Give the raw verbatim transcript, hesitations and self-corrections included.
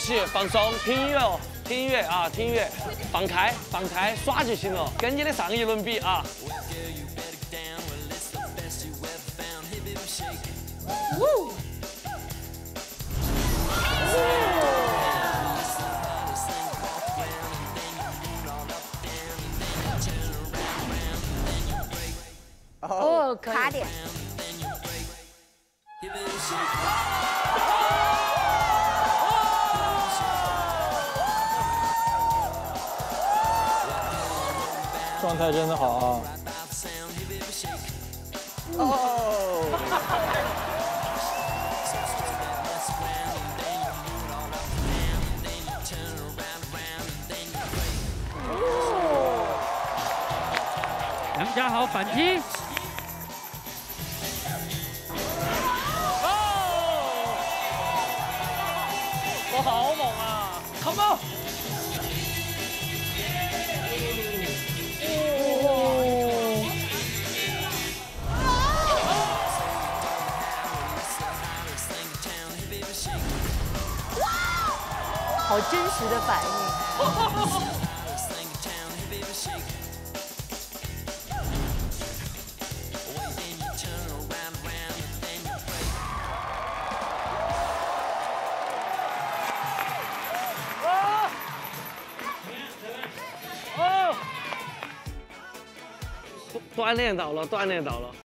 息，放松，听音乐哦，听音乐啊，听音乐，放开，放开，耍就行了，跟你的上一轮比啊。呜。 哦，卡点。 状态真的好啊！ 哦。 梁家豪反击。 我好猛啊 ！Come on！ 好真实的反应。 锻炼到了，锻炼到了。